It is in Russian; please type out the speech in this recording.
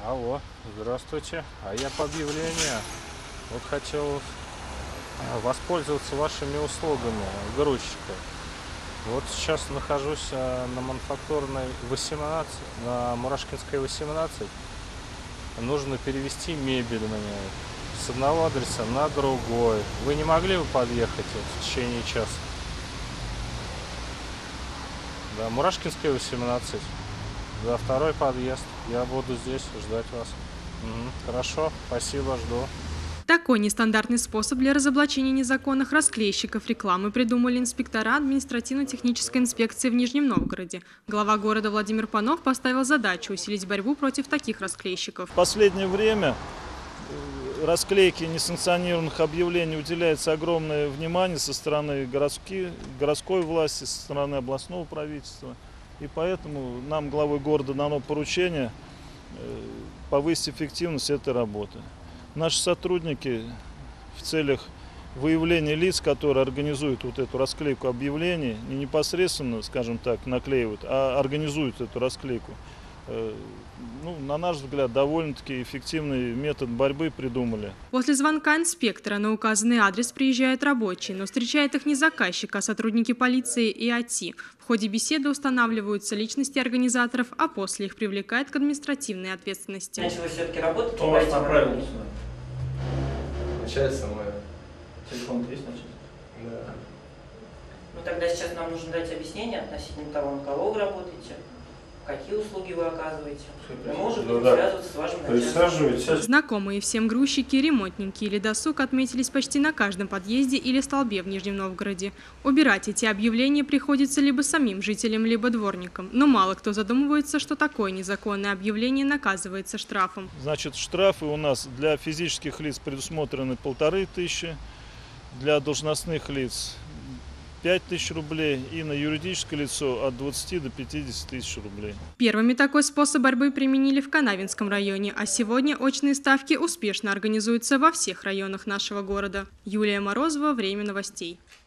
Алло, здравствуйте. А я по объявлению вот хотел воспользоваться вашими услугами грузчика. Вот сейчас нахожусь на Мануфактурной 18, на Мурашкинской 18. Нужно перевезти мебель мне с одного адреса на другой. Вы не могли бы подъехать в течение часа? Да, Мурашкинская 18. За второй подъезд. Я буду здесь ждать вас. Хорошо, спасибо, жду. Такой нестандартный способ для разоблачения незаконных расклейщиков рекламы придумали инспектора административно-технической инспекции в Нижнем Новгороде. Глава города Владимир Панов поставил задачу усилить борьбу против таких расклейщиков. В последнее время расклейке несанкционированных объявлений уделяется огромное внимание со стороны городской власти, со стороны областного правительства. И поэтому нам, главой города, дано поручение повысить эффективность этой работы. Наши сотрудники в целях выявления лиц, которые организуют вот эту расклейку объявлений, не непосредственно, скажем так, наклеивают, а организуют эту расклейку. На наш взгляд, довольно-таки эффективный метод борьбы придумали. После звонка инспектора на указанный адрес приезжают рабочие, но встречает их не заказчик, а сотрудники полиции и АТИ. В ходе беседы устанавливаются личности организаторов, а после их привлекают к административной ответственности. Начали все-таки работать? Кто вас направил сюда? Начальство мое. Телефон есть начальство? Да. Ну тогда сейчас нам нужно дать объяснение относительно того, на кого вы работаете, какие услуги вы оказываете. Мы можем связываться с вашим начальством. Знакомые всем грузчики, ремонтники или досуг отметились почти на каждом подъезде или столбе в Нижнем Новгороде. Убирать эти объявления приходится либо самим жителям, либо дворникам. Но мало кто задумывается, что такое незаконное объявление наказывается штрафом. Значит, штрафы у нас для физических лиц предусмотрены 1500, для должностных лиц 5000 рублей и на юридическое лицо от 20 до 50 тысяч рублей. Первыми такой способ борьбы применили в Канавинском районе, а сегодня очные ставки успешно организуются во всех районах нашего города. Юлия Морозова, Время новостей.